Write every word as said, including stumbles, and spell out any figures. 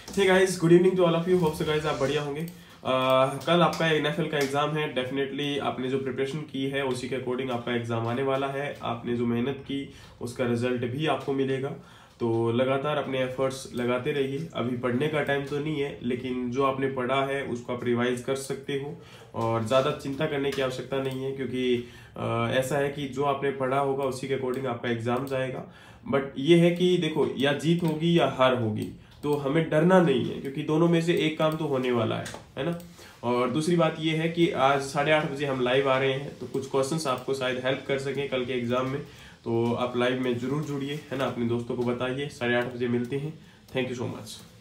Hey guys, good evening to all of you. Hope so guys आप बढ़िया होंगे। uh, कल आपका एनएफएल का एग्जाम है। डेफिनेटली आपने जो प्रिपरेशन की है उसी के अकॉर्डिंग आपका एग्जाम आने वाला है। आपने जो मेहनत की उसका रिजल्ट भी आपको मिलेगा, तो लगातार अपने एफर्ट्स लगाते रहिए। अभी पढ़ने का टाइम तो नहीं है, लेकिन जो आपने पढ़ा है उसको आप रिवाइज कर सकते हो और ज़्यादा चिंता करने की आवश्यकता नहीं है, क्योंकि आ, ऐसा है कि जो आपने पढ़ा होगा उसी के अकॉर्डिंग आपका एग्जाम जाएगा। बट ये है कि देखो, या जीत होगी या हार होगी, तो हमें डरना नहीं है, क्योंकि दोनों में से एक काम तो होने वाला है है ना। और दूसरी बात ये है कि आज साढ़े आठ बजे हम लाइव आ रहे हैं, तो कुछ क्वेश्चंस आपको शायद हेल्प कर सकें कल के एग्जाम में। तो आप लाइव में जरूर जुड़िए, है ना। अपने दोस्तों को बताइए। साढ़े आठ बजे मिलते हैं। Thank you so much.